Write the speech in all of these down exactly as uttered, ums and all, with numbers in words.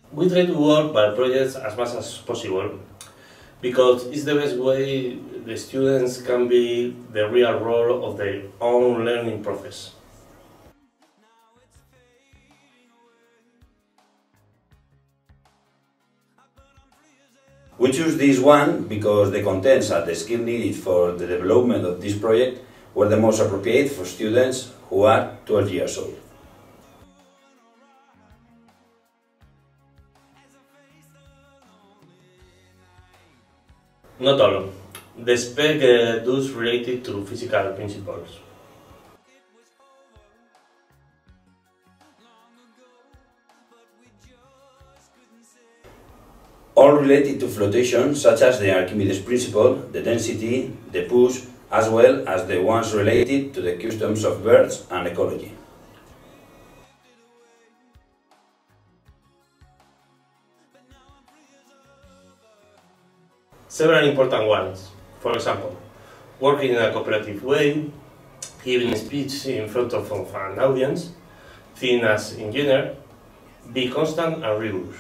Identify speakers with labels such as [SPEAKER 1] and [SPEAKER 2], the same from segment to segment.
[SPEAKER 1] We try to work by projects as much as possible because it's the best way the students can be the real role of their own learning process.
[SPEAKER 2] We choose this one because the contents and the skill needed for the development of this project were the most appropriate for students who are twelve years old.
[SPEAKER 1] Not all. The spec uh, does related to physical principles.
[SPEAKER 2] All related to flotation, such as the Archimedes principle, the density, the push, as well as the ones related to the customs of birds and ecology.
[SPEAKER 1] Several important ones. For example, working in a cooperative way, giving a speech in front of an audience, think as engineer, be constant and rigorous.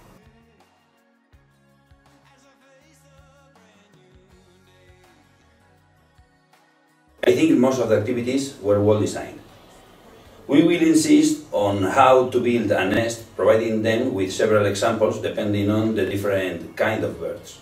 [SPEAKER 2] I think most of the activities were well designed. We will insist on how to build a nest, providing them with several examples depending on the different kind of birds.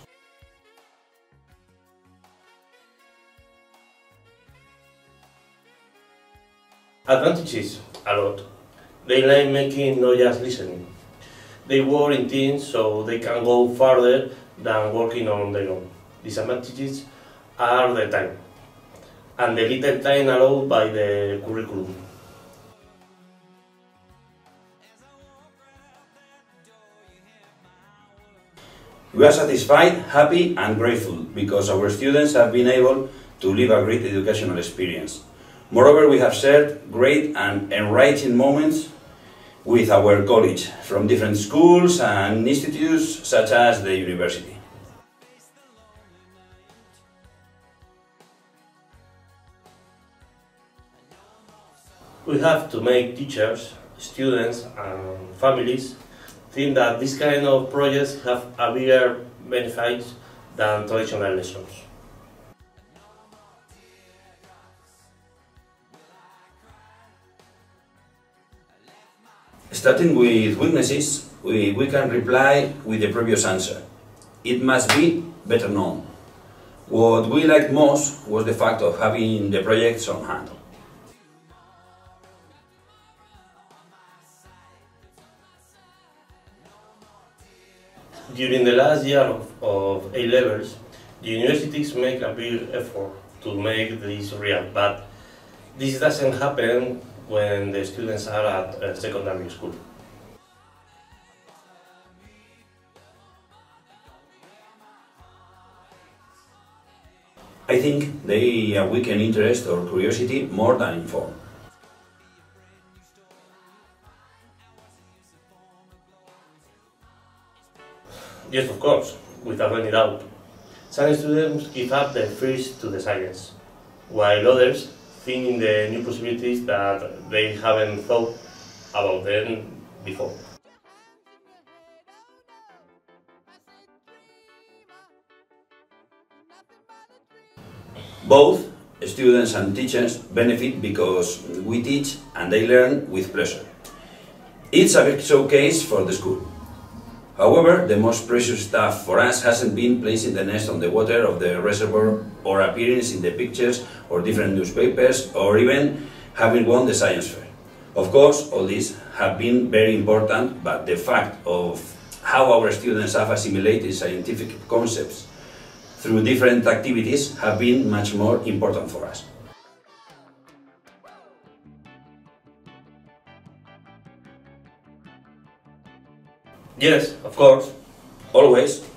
[SPEAKER 1] Advantages, a lot. They like making, not just listening. They work in teams so they can go farther than working on their own. Disadvantages are the time, and the little time allowed by the curriculum.
[SPEAKER 2] We are satisfied, happy and grateful because our students have been able to live a great educational experience. Moreover, we have shared great and enriching moments with our college from different schools and institutes such as the university.
[SPEAKER 1] We have to make teachers, students and families think that this kind of projects have a bigger benefit than traditional lessons.
[SPEAKER 2] Starting with weaknesses, we, we can reply with the previous answer. It must be better known. What we liked most was the fact of having the projects on hand.
[SPEAKER 1] During the last year of, of A levels, the universities make a big effort to make this real, but this doesn't happen when the students are at uh, secondary school.
[SPEAKER 2] I think they awaken interest or curiosity more than inform.
[SPEAKER 1] Yes, of course, without any doubt. Some students give up their first to the science, while others think in the new possibilities that they haven't thought about them before.
[SPEAKER 2] Both students and teachers benefit because we teach and they learn with pleasure. It's a big showcase for the school. However, the most precious stuff for us hasn't been placing the nest on the water of the reservoir or appearance in the pictures or different newspapers or even having won the science fair. Of course, all these have been very important, but the fact of how our students have assimilated scientific concepts through different activities have been much more important for us.
[SPEAKER 1] Yes, of course.
[SPEAKER 2] Always.